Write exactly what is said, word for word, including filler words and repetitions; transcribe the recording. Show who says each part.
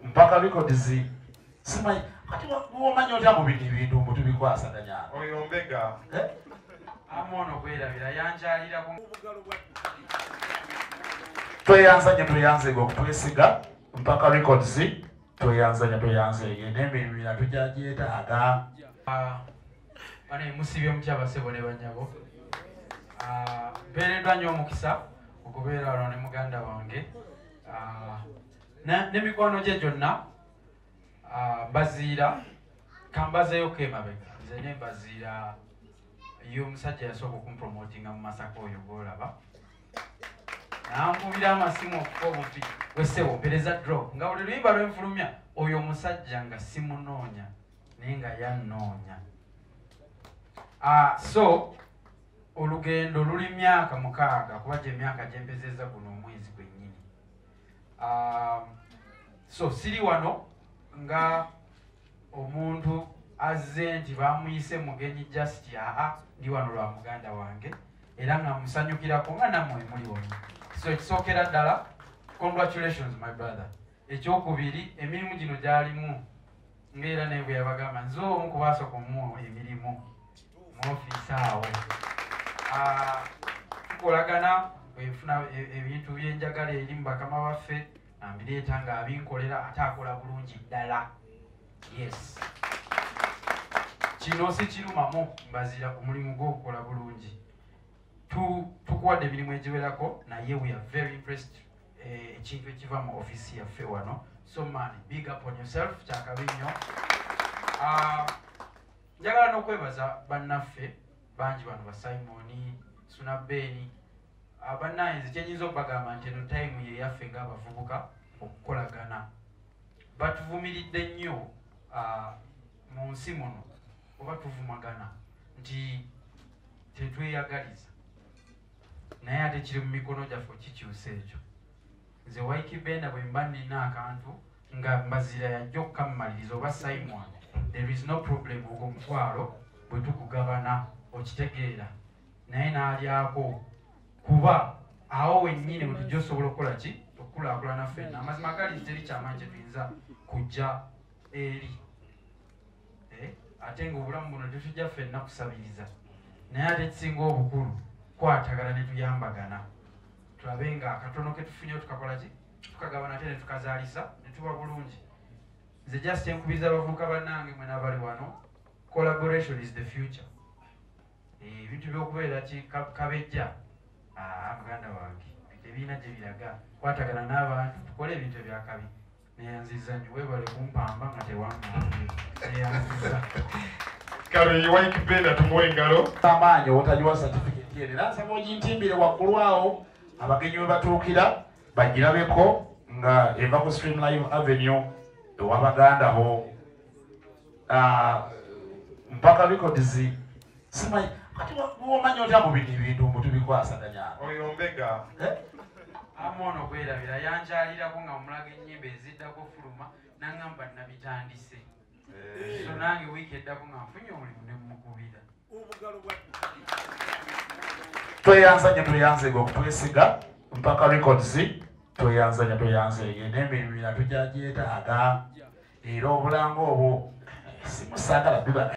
Speaker 1: mpaka records simanyi kati womanyi otya mu bino ebintu mbu tubikwasaganya
Speaker 2: oyo mbega
Speaker 3: amono kwerabira yanjalira ku
Speaker 1: tweyanzanya tweyanzega okutwesiga mpaka records tweyanzanya tweyanzege n'emirimu tujjagyetaaga
Speaker 3: bano musibye mukyabasebo ne banyabo mpeereddwa nnyo omukisa okubeera wano ne muganda wange n'emikwano gye gyonna Mbaziira kambazeeyo kemabega nze ne Mbaziira ye omusajja yasooka okumpromotinga mu Masaka oyo gwolaba nankubira amasimu okufa obufi wesebo mpereza drop nga buli luyimba lwenfulumya oyo omusajja nga simunoonya naye nga yannoonya so olugendo luli myaka mukaaga kuba gye myaka gyempezeza guno omwezi gwennyini so siri wano nga omuntu azze nti bamuyise mugenyi just aha ndi wano lwa muganda wange era nga musanyukirako nga nammwe muli wano so ekisookera ddala congratulations my brother ekyokubiri emirimu gino gyalimu ngaera naye bwe yabagamba nze omu kubasooka omu emirimu mu ofiisi awo tukolagana bwenfuna ebintu byenjagala eri mu bakama baffe ambireeta nga abinkolera ate akola bulungi ddala yes kino si kirumamu Mbaziira ku mulimu gw'okukola bulungi tukuwadde emirimu egiwerako naye we are very impressed ekintu ekiva mu ofiisi yaffe wano so man big up on yourself kyakabi nnyo njagala n'okwebaza bannaffe bangi bano ba Simon Sunabeni abannanze kyenyinza okubagamba nti eno tayimu ye yaffe ng'abavubuka okukolagana batuvumiridde nnyo mu nsi muno oba tuvumagana nti tetweyagaliza naye ate kiri mu mikono gyaffe kikyusa ekyo nze Ykee Benda bwe mba nina akantu nga Mbaziira yajja okukammaliriza oba Simon there is no problem ogwo omutwalo bwe tukugabana okitegeera naye n'alyako kuba awo wennyini bwe tujja osobola okukola ki okukulaakulana ffenna amazima gali teri kyamaanyi kye tuyinza kujja eri ate nga obulamu buno tetujja ffenna kusabiriza naye ate kisinga obukulu kwatagala ne tuyambagana tulabe nga akatono ke tufunye tukakola ki tukagabana ate ne tukazaalisa ne tuba bulungi nze just enkubiriza abavubuka bannange mwe n'abali wano collaboration is the future ebintu by'okubeera ki kabejja muganda wange ebiina gye biraga kwatagana n'abantu tukole ebintu ebyakabi neyanziza nnyo weebale kumpamba nga tewanneyanziza
Speaker 2: kale Ykee Benda tumuwe engalo
Speaker 1: amaanyi obutagiwa certificate eno era nsaba ogintimbire waggulu awo abagenyi we batuukira bagirabeko nga eva ku Stream Live Avenue ewabaganda ho mpaka records simanyi kati womanyi otya mu bino ebintu mbu tubikwasaganya
Speaker 2: oyo mbega
Speaker 3: amono kwerabira yanjalirako nga mulaga ennyimba eziddako fuluma nangamba nabitandise so nange wiiki eddako nga nfunye omulimu ne mukubira
Speaker 1: tweyanzanya tweyanzega okutwesiga mpaka records tweyanzanya tweyanzege n'emirimu tujjagyetaaga era obulanga obwo simusaagala biba